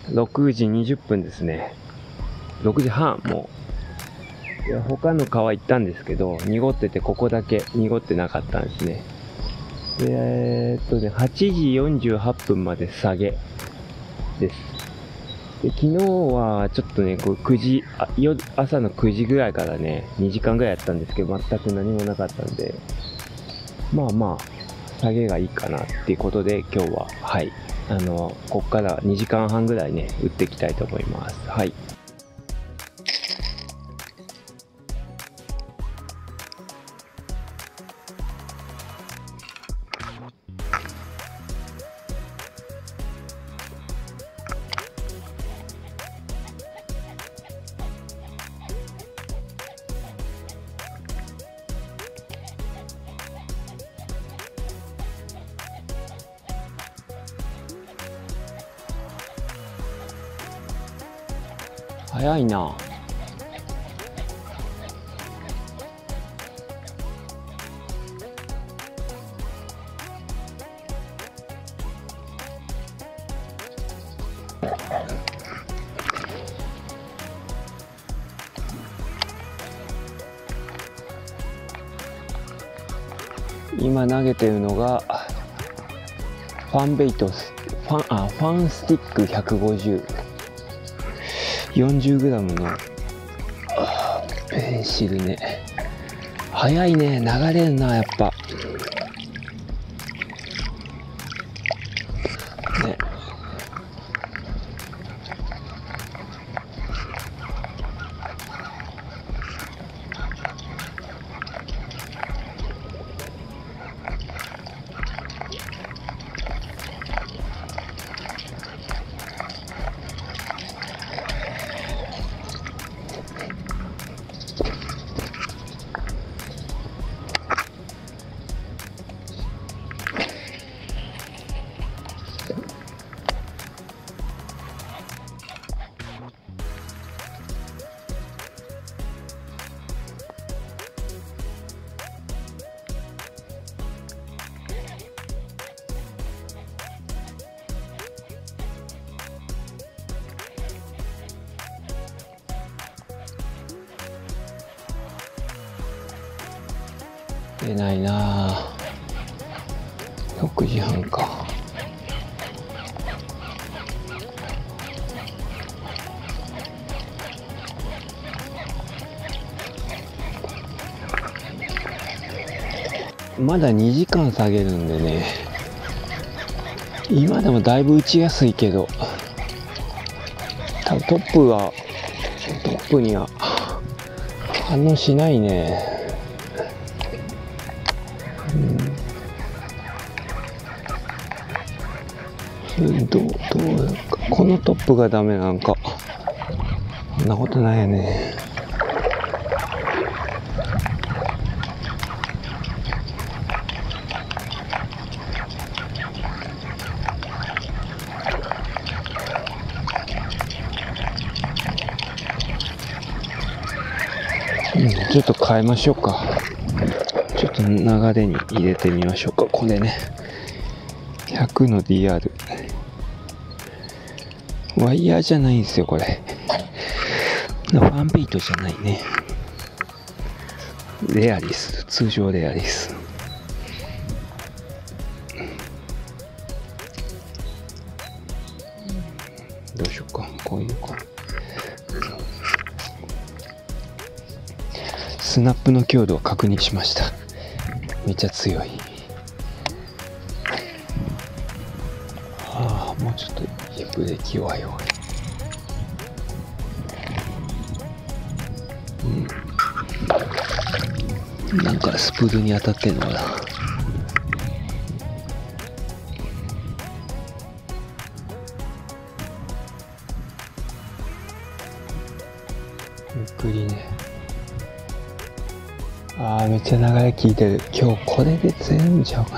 6時20分ですね。6時半、もう。いや、他の川行ったんですけど、濁ってて、ここだけ濁ってなかったんですね。8時48分まで下げです。で、昨日はちょっとね、こう朝の9時ぐらいからね、2時間ぐらいやったんですけど、全く何もなかったんで、まあまあ、下げがいいかなっていうことで、今日は、はい、こっから2時間半ぐらいね、打っていきたいと思います。はい。早いな。今投げてるのがファンベイトス、ファンスティック150、40g のペンシルね。早いね、流れるな、やっぱね。出ないなあ。6時半か。まだ2時間下げるんでね、今でもだいぶ打ちやすいけど、多分トップには反応しないね。どうか、このトップがダメなんか。そんなことないよね。ちょっと変えましょうか。ちょっと流れに入れてみましょうか。これね、100の DR。ワイヤーじゃないんですよ、これ。ファンベイトじゃないね。レアリス。通常レアリス。どうしようか。こういうか。スナップの強度を確認しました。めっちゃ強い。ああ、もうちょっとブレーキ弱い。なんかスプールに当たってんのかな。ゆっくりね。ああ、めっちゃ流れ効いてる。今日これで全部ちゃうかな。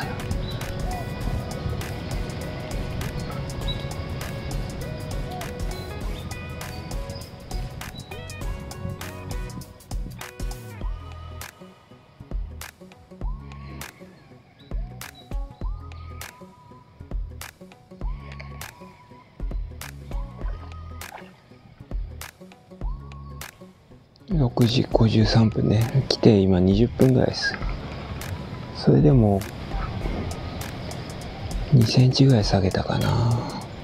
6時53分ね。来て今20分ぐらいです。それでも2センチぐらい下げたかな。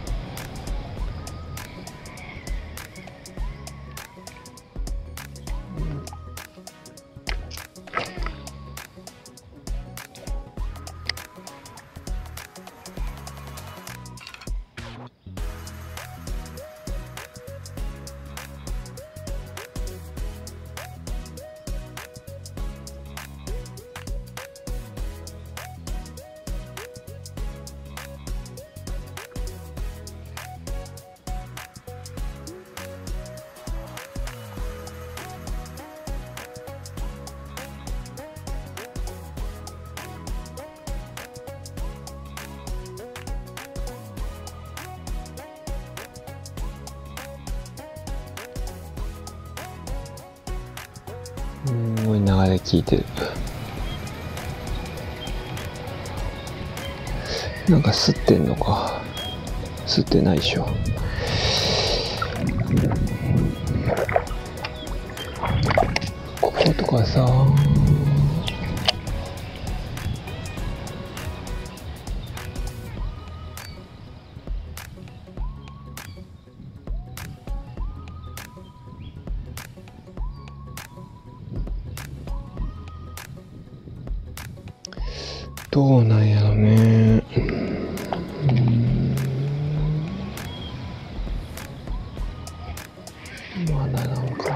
すごい流れ聞いてる。なんか吸ってんのか。吸ってないでしょ。こことかさ、どうなんやろね。まだなんか。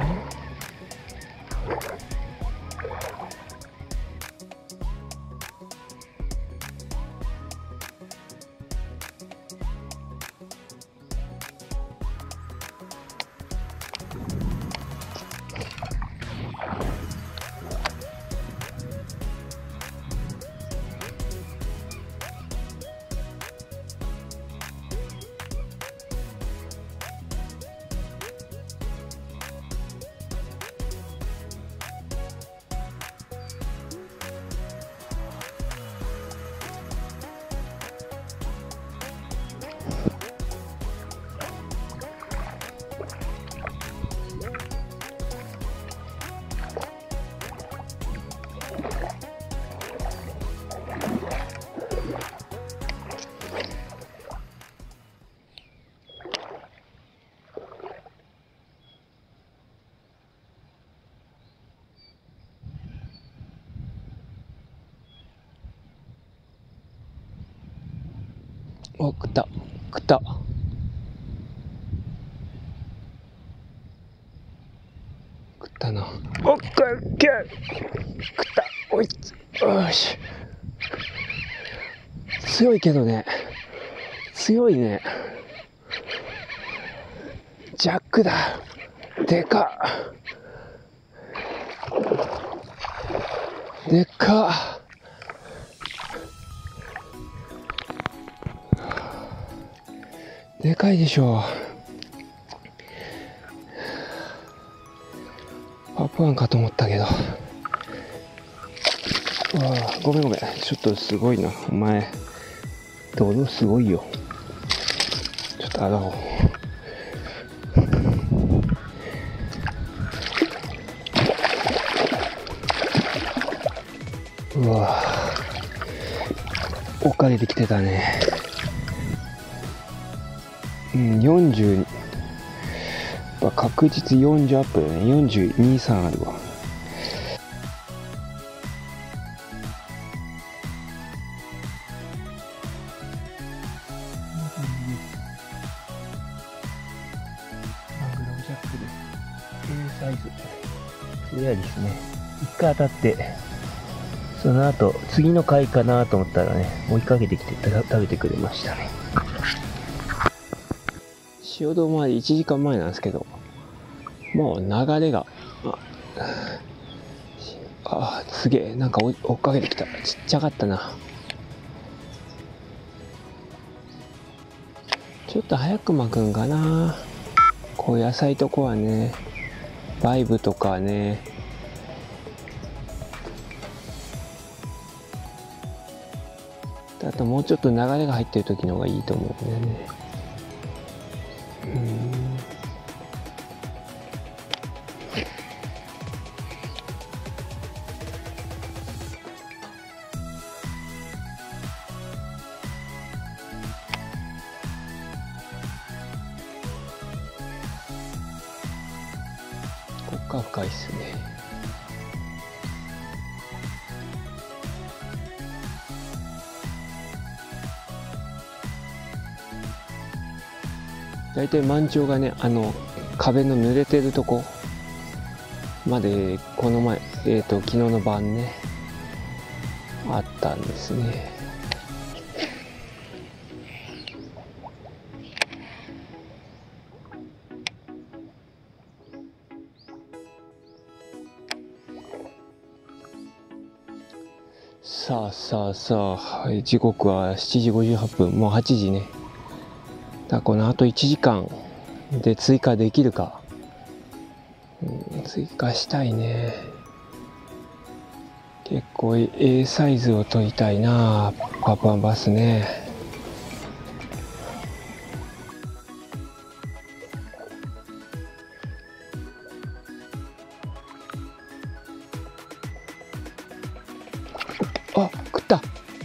お、食った。食った。食ったな。オッケー、オッケー。食った。おい。よし。強いけどね。強いね。ジャックだ。でかっ。でかっ。でかいでしょ。パプワンかと思ったけど。ごめんごめん。ちょっとすごいな。お前、泥すごいよ。ちょっと洗おう。うわ追っかけてきてたね。40、確実40アップだね。42、3あるわ。マグロジャックです。サイズ。それはですね、一回当たって、その後、次の回かなと思ったらね、追いかけてきて食べてくれましたね。潮戸まで1時間前なんですけど、もう流れが、すげえ、なんか追っかけてきた。ちっちゃかったな。ちょっと早く巻くんかな。こう野菜とこはね、バイブとかね、あともうちょっと流れが入ってる時の方がいいと思うんだよね。 か深いっすね。だいたい満潮がね、壁の濡れてるとこまでこの前、昨日の晩ねあったんですね。さあさあさあ、はい、時刻は7時58分、もう8時ね。だこのあと1時間で追加できるか、追加したいね。結構サイズを取りたいな、パパバスね。あ、食った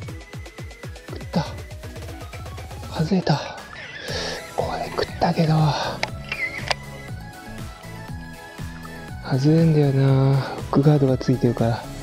外れた。これ食ったけど外れんだよな、フックガードがついてるから。